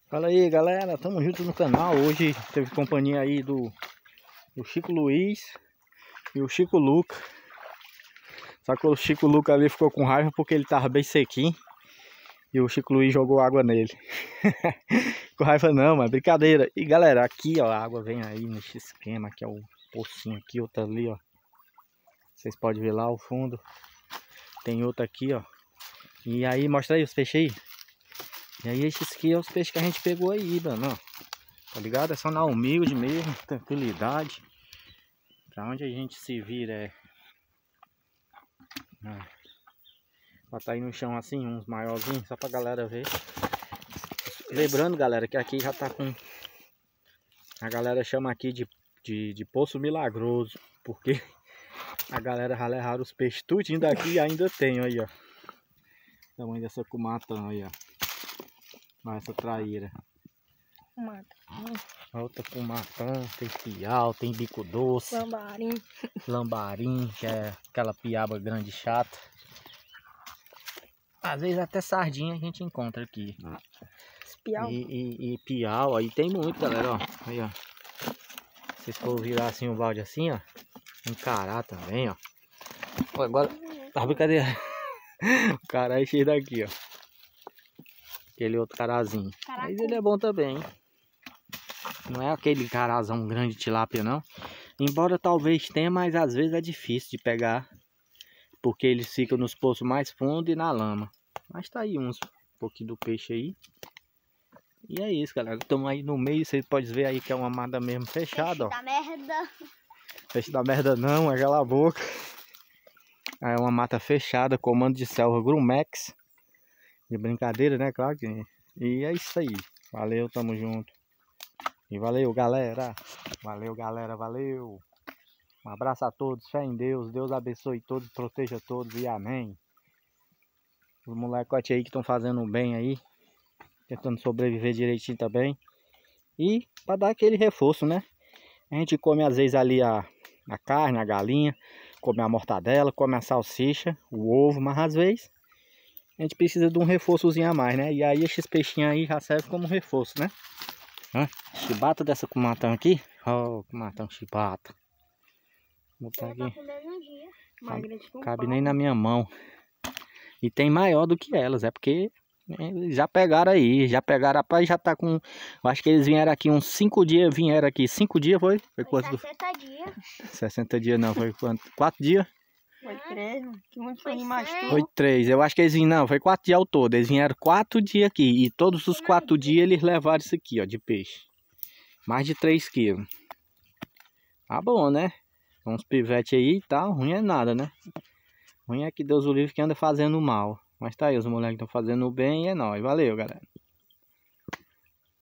Fala aí, galera, tamo junto no canal. Hoje teve companhia aí do Chico Luiz e o Chico Luca. Só que o Chico Luca ali ficou com raiva porque ele tava bem sequinho e o Chico Luiz jogou água nele. Com raiva não, mas brincadeira. E galera, aqui ó, a água vem aí nesse esquema, que é o pocinho aqui, outro ali ó. Vocês podem ver lá ao fundo. Tem outro aqui ó. E aí, mostra aí os peixes aí. E aí esses aqui é os peixes que a gente pegou aí, mano, ó. Tá ligado? É só na humilde mesmo, tranquilidade. Pra onde a gente se vira é... botar aí no chão assim, uns maiorzinhos, só pra galera ver. Lembrando, galera, que aqui já tá com... A galera chama aqui de Poço Milagroso, porque a galera já levaram os peixes tudinho daqui e ainda tem, aí, ó. O tamanho dessa cumatã aí, ó. Olha essa traíra. Outra cumatã, tem piau, tem bico doce. Lambarim. Lambarim, que é aquela piaba grande e chata. Às vezes até sardinha a gente encontra aqui. Piau. E piau, aí tem muito, galera, ó. Aí, ó. Se vocês for virar assim o balde assim, ó. Encarar também, ó. Ó, agora, tá brincadeira. O cara é cheio daqui, ó. Aquele outro carazinho. Caraca. Mas ele é bom também, hein? Não é aquele carazão grande de tilápia, não. Embora talvez tenha, mas às vezes é difícil de pegar. Porque eles ficam nos poços mais fundos e na lama. Mas tá aí uns pouquinho do peixe aí. E é isso, galera. Estamos aí no meio. Vocês podem ver aí que é uma mata mesmo fechada, ó. Peixe da merda. Peixe da merda não, é cala a boca. É uma mata fechada, comando de selva Grumex. De brincadeira, né? Claro que... E é isso aí. Valeu, tamo junto. E valeu, galera. Valeu, galera. Valeu. Um abraço a todos. Fé em Deus. Deus abençoe todos, proteja todos e amém. Os molecotes aí que estão fazendo bem aí. Tentando sobreviver direitinho também. E para dar aquele reforço, né? A gente come às vezes ali a carne, a galinha. Come a mortadela, come a salsicha, o ovo. Mas às vezes a gente precisa de um reforçozinho a mais, né? E aí esses peixinhos aí já servem como reforço, né? Chibata dessa cumatã aqui. Ó, cumatã chibata. Vou botar aqui. Cabe nem na minha mão. E tem maior do que elas. É porque já pegaram aí. Já pegaram, rapaz, já tá com... Eu acho que eles vieram aqui uns 5 dias. Vieram aqui 5 dias, foi? Foi quanto? 60 dias. 60 dias não, foi quanto? 4 dias? Foi 3, que muito foi mais Foi 3. Eu acho que eles vieram, não, foi 4 dias ao todo. Eles vieram 4 dias aqui. E todos os 4 dias eles levaram isso aqui, ó, de peixe. Mais de 3 quilos. Tá bom, né? Uns pivetes aí e tal, ruim é nada, né? Ruim é que Deus o livre que anda fazendo mal. Mas tá aí, os moleques estão fazendo bem e é nóis. Valeu, galera.